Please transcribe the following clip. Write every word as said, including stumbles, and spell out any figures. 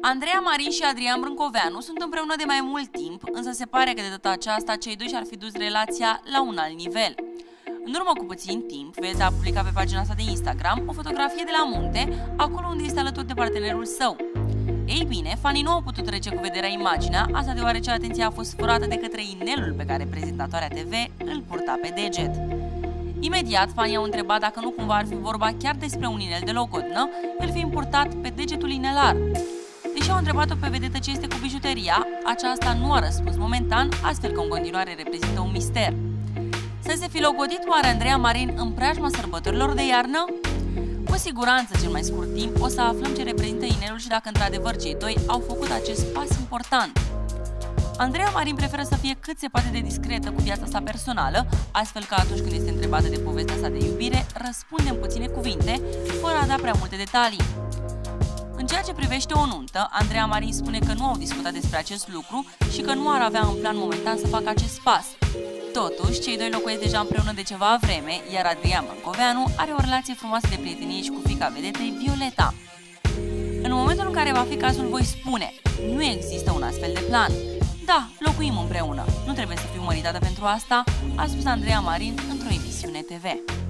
Andreea Marin și Adrian Brâncoveanu sunt împreună de mai mult timp, însă se pare că de data aceasta cei doi și-ar fi dus relația la un alt nivel. În urmă cu puțin timp, vedeta a publicat pe pagina sa de Instagram o fotografie de la munte, acolo unde este alături de partenerul său. Ei bine, fanii nu au putut trece cu vederea imaginea, asta deoarece atenția a fost furată de către inelul pe care prezentatoarea T V îl purta pe deget. Imediat, fanii au întrebat dacă nu cumva ar fi vorba chiar despre un inel de logodnă, el fiind purtat pe degetul inelar. Deși au întrebat-o pe vedetă ce este cu bijuteria, aceasta nu a răspuns momentan, astfel că în continuare reprezintă un mister. Să se fi logodit oare Andreea Marin în preajma sărbătorilor de iarnă? Cu siguranță, cel mai scurt timp, o să aflăm ce reprezintă inelul și dacă într-adevăr cei doi au făcut acest pas important. Andreea Marin preferă să fie cât se poate de discretă cu viața sa personală, astfel că atunci când este întrebată de povestea sa de iubire, răspunde în puține cuvinte, fără a da prea multe detalii. În ceea ce privește o nuntă, Andreea Marin spune că nu au discutat despre acest lucru și că nu ar avea în plan momentan să facă acest pas. Totuși, cei doi locuiesc deja împreună de ceva vreme, iar Adrian Brâncoveanu are o relație frumoasă de prietenie și cu fiica vedetei, Violeta. În momentul în care va fi cazul, voi spune, nu există un astfel de plan. Da, locuim împreună, nu trebuie să fiu măritată pentru asta, a spus Andreea Marin într-o emisiune T V.